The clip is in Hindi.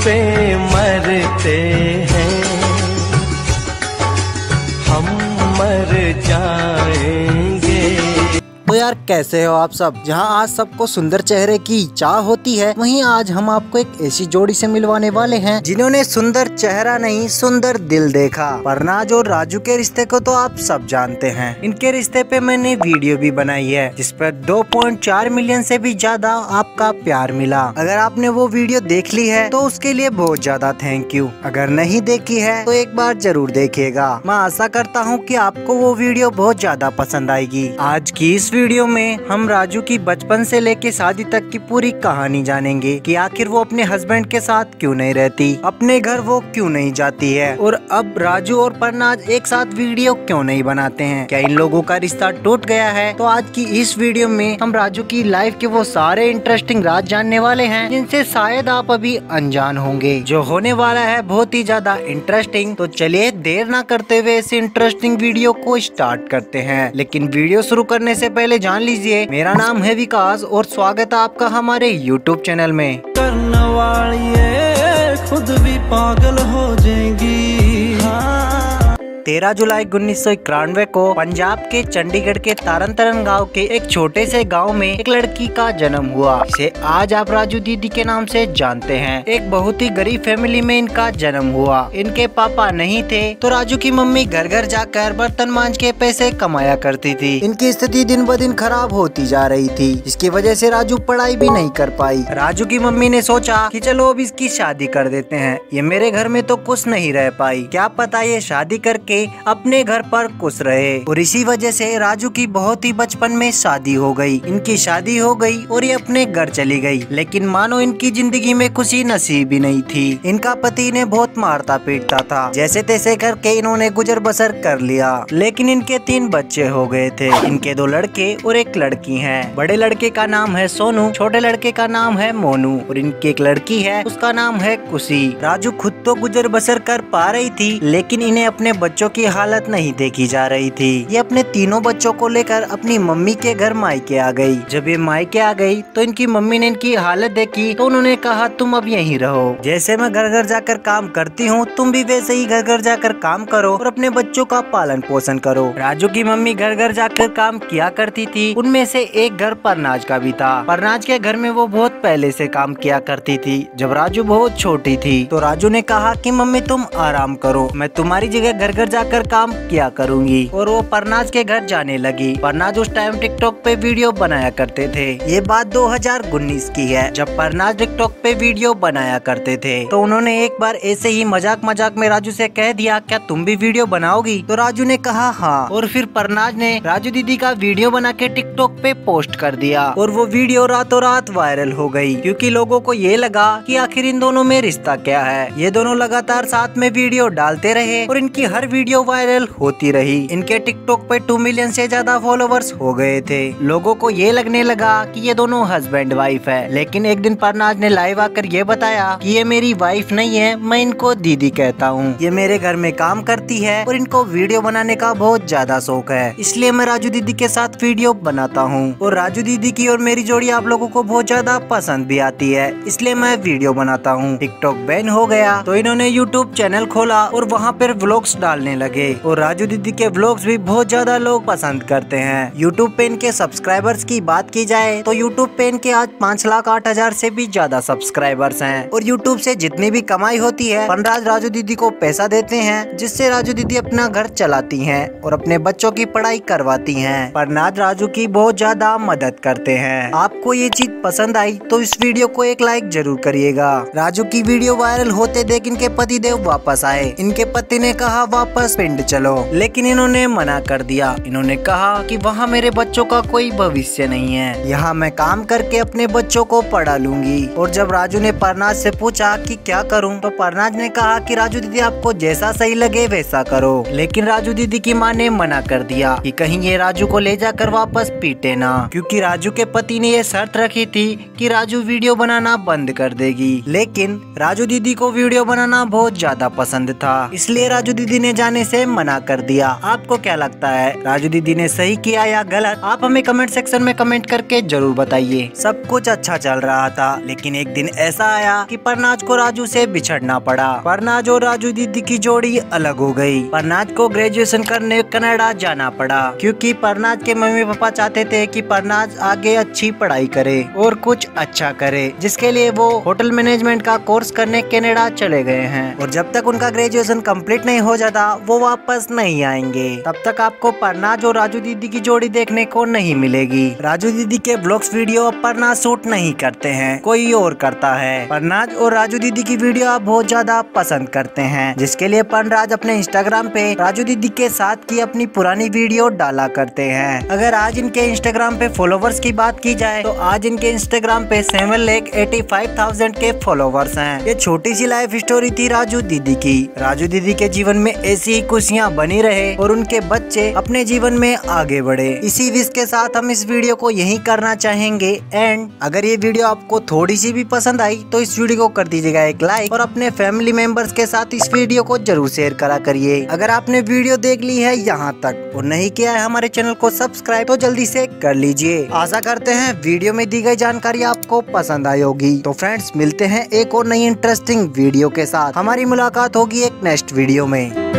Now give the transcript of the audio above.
पे मरते हैं, हम मर जाएंगे। तो यार कैसे हो आप सब। जहां आज सबको सुंदर चेहरे की चाह होती है, वहीं आज हम आपको एक ऐसी जोड़ी से मिलवाने वाले हैं जिन्होंने सुंदर चेहरा नहीं सुंदर दिल देखा। परनाज और राजू के रिश्ते को तो आप सब जानते हैं। इनके रिश्ते पे मैंने वीडियो भी बनाई है जिस पर 2.4 मिलियन से भी ज्यादा आपका प्यार मिला। अगर आपने वो वीडियो देख ली है तो उसके लिए बहुत ज्यादा थैंक यू। अगर नहीं देखी है तो एक बार जरूर देखिएगा। मैं आशा करता हूँ कि आपको वो वीडियो बहुत ज्यादा पसंद आएगी। आज की इस वीडियो में हम राजू की बचपन से लेके शादी तक की पूरी कहानी जानेंगे कि आखिर वो अपने हस्बैंड के साथ क्यों नहीं रहती, अपने घर वो क्यों नहीं जाती है, और अब राजू और परनाज एक साथ वीडियो क्यों नहीं बनाते हैं। क्या इन लोगों का रिश्ता टूट गया है? तो आज की इस वीडियो में हम राजू की लाइफ के वो सारे इंटरेस्टिंग राज जानने वाले हैं जिनसे शायद आप अभी अनजान होंगे। जो होने वाला है बहुत ही ज्यादा इंटरेस्टिंग। तो चलिए देर ना करते हुए इस इंटरेस्टिंग वीडियो को स्टार्ट करते हैं। लेकिन वीडियो शुरू करने से पहले जान लीजिए मेरा नाम है विकास और स्वागत है आपका हमारे YouTube चैनल में। करने वाली खुद भी पागल हो जाएंगी। 13 जुलाई 1991 को पंजाब के चंडीगढ़ के तारन तारन गाँव के एक छोटे से गांव में एक लड़की का जन्म हुआ। इसे आज आप राजू दीदी के नाम से जानते हैं। एक बहुत ही गरीब फैमिली में इनका जन्म हुआ। इनके पापा नहीं थे तो राजू की मम्मी घर घर जाकर बर्तन मांज के पैसे कमाया करती थी। इनकी स्थिति दिन ब दिन खराब होती जा रही थी, जिसकी वजह से राजू पढ़ाई भी नहीं कर पाई। राजू की मम्मी ने सोचा कि चलो अब इसकी शादी कर देते हैं, ये मेरे घर में तो खुश नहीं रह पाई, क्या पता ये शादी करके अपने घर पर खुश रहे। और इसी वजह से राजू की बहुत ही बचपन में शादी हो गई। इनकी शादी हो गई और ये अपने घर चली गई। लेकिन मानो इनकी जिंदगी में खुशी नसीब ही नहीं थी। इनका पति ने बहुत मारता पीटता था, जैसे तैसे करके इन्होंने गुजर बसर कर लिया। लेकिन इनके 3 बच्चे हो गए थे। इनके 2 लड़के और 1 लड़की है। बड़े लड़के का नाम है सोनू, छोटे लड़के का नाम है मोनू और इनकी 1 लड़की है, उसका नाम है खुशी। राजू खुद तो गुजर बसर कर पा रही थी, लेकिन इन्हें अपने बच्चों की हालत नहीं देखी जा रही थी। ये अपने तीनों बच्चों को लेकर अपनी मम्मी के घर मायके आ गई। जब ये मायके आ गई तो इनकी मम्मी ने इनकी हालत देखी तो उन्होंने कहा तुम अब यहीं रहो। जैसे मैं घर घर जाकर काम करती हूँ तुम भी वैसे ही घर घर जाकर काम करो और अपने बच्चों का पालन पोषण करो। राजू की मम्मी घर घर जाकर काम किया करती थी। उनमें से एक घर परनाज का भी था। परनाज के घर में वो बहुत पहले से काम किया करती थी जब राजू बहुत छोटी थी। तो राजू ने कहा कि मम्मी तुम आराम करो, मैं तुम्हारी जगह घर घर जाकर काम किया करूंगी। और वो परनाज के घर जाने लगी। परनाज उस टाइम टिकटॉक पे वीडियो बनाया करते थे। ये बात 2019 की है जब परनाज टिकटॉक पे वीडियो बनाया करते थे। तो उन्होंने एक बार ऐसे ही मजाक मजाक में राजू से कह दिया क्या तुम भी वीडियो बनाओगी? तो राजू ने कहा हाँ। और फिर परनाज ने राजू दीदी का वीडियो बना के टिकटॉक पे पोस्ट कर दिया और वो वीडियो रातों रात वायरल हो गई, क्योंकि लोगों को ये लगा कि आखिर इन दोनों में रिश्ता क्या है। ये दोनों लगातार साथ में वीडियो डालते रहे और इनकी हर वीडियो वायरल होती रही। इनके टिकटॉक पे 2 मिलियन से ज्यादा फॉलोवर्स हो गए थे। लोगों को ये लगने लगा कि ये दोनों हस्बैंड वाइफ है। लेकिन एक दिन परनाज ने लाइव आकर ये बताया कि ये मेरी वाइफ नहीं है, मैं इनको दीदी कहता हूँ। ये मेरे घर में काम करती है और इनको वीडियो बनाने का बहुत ज्यादा शौक है, इसलिए मैं राजू दीदी के साथ वीडियो बनाता हूँ। और राजू दीदी की और मेरी जोड़ी आप लोगों को बहुत ज्यादा पसंद भी आती है, इसलिए मैं वीडियो बनाता हूँ। टिकटॉक बैन हो गया तो इन्होंने यूट्यूब चैनल खोला और वहाँ पर व्लॉग्स डालने लगे। और राजू दीदी के व्लॉग्स भी बहुत ज्यादा लोग पसंद करते हैं। यूट्यूब पे इनके सब्सक्राइबर्स की बात की जाए तो यूट्यूब पे इनके आज 5,08,000 से भी ज्यादा सब्सक्राइबर्स हैं। और यूट्यूब से जितनी भी कमाई होती है परनाज राजू दीदी को पैसा देते हैं, जिससे राजू दीदी अपना घर चलाती हैं और अपने बच्चों की पढ़ाई करवाती हैं। परनाज राजू की बहुत ज्यादा मदद करते हैं। आपको ये चीज पसंद आई तो इस वीडियो को एक लाइक जरूर करिएगा। राजू की वीडियो वायरल होते देख इनके पति देव वापस आए। इनके पति ने कहा वापस पिंड चलो, लेकिन इन्होंने मना कर दिया। इन्होंने कहा कि वहाँ मेरे बच्चों का कोई भविष्य नहीं है, यहाँ मैं काम करके अपने बच्चों को पढ़ा लूंगी। और जब राजू ने परनाज से पूछा कि क्या करूं, तो परनाज ने कहा कि राजू दीदी आपको जैसा सही लगे वैसा करो। लेकिन राजू दीदी की माँ ने मना कर दिया कि कहीं ये राजू को ले जाकर वापस पीटे ना, क्योंकि राजू के पति ने ये शर्त रखी थी कि राजू वीडियो बनाना बंद कर देगी। लेकिन राजू दीदी को वीडियो बनाना बहुत ज्यादा पसंद था, इसलिए राजू दीदी ने जाने आने से मना कर दिया। आपको क्या लगता है, राजू दीदी ने सही किया या गलत? आप हमें कमेंट सेक्शन में कमेंट करके जरूर बताइए। सब कुछ अच्छा चल रहा था, लेकिन एक दिन ऐसा आया कि परनाज को राजू से बिछड़ना पड़ा। परनाज और राजू दीदी की जोड़ी अलग हो गई। परनाज को ग्रेजुएशन करने कनाडा जाना पड़ा, क्योंकि परनाज के मम्मी पापा चाहते थे कि परनाज आगे अच्छी पढ़ाई करे और कुछ अच्छा करे, जिसके लिए वो होटल मैनेजमेंट का कोर्स करने कनाडा चले गए हैं। और जब तक उनका ग्रेजुएशन कंप्लीट नहीं हो जाता वो वापस नहीं आएंगे। तब तक आपको परनाज और राजू दीदी की जोड़ी देखने को नहीं मिलेगी। राजू दीदी के ब्लॉग्स वीडियो अब परनाज शूट नहीं करते हैं, कोई और करता है। परनाज और राजू दीदी की वीडियो आप बहुत ज्यादा पसंद करते हैं, जिसके लिए परनाज अपने इंस्टाग्राम पे राजू दीदी के साथ की अपनी पुरानी वीडियो डाला करते हैं। अगर आज इनके इंस्टाग्राम पे फॉलोवर्स की बात की जाए तो आज इनके इंस्टाग्राम पे 7,85,000 के फॉलोवर्स हैं। ये छोटी सी लाइफ स्टोरी थी राजू दीदी की। राजू दीदी के जीवन में ऐसी ही खुशियाँ बनी रहे और उनके बच्चे अपने जीवन में आगे बढ़े। इसी विश के साथ हम इस वीडियो को यही करना चाहेंगे। एंड अगर ये वीडियो आपको थोड़ी सी भी पसंद आई तो इस वीडियो को कर दीजिएगा एक लाइक और अपने फैमिली मेंबर्स के साथ इस वीडियो को जरूर शेयर करा करिए। अगर आपने वीडियो देख ली है यहाँ तक और नहीं किया है हमारे चैनल को सब्सक्राइब तो जल्दी से कर लीजिए। आशा करते हैं वीडियो में दी गई जानकारी आपको पसंद आई होगी। तो फ्रेंड्स, मिलते हैं एक और नई इंटरेस्टिंग वीडियो के साथ। हमारी मुलाकात होगी एक नेक्स्ट वीडियो में।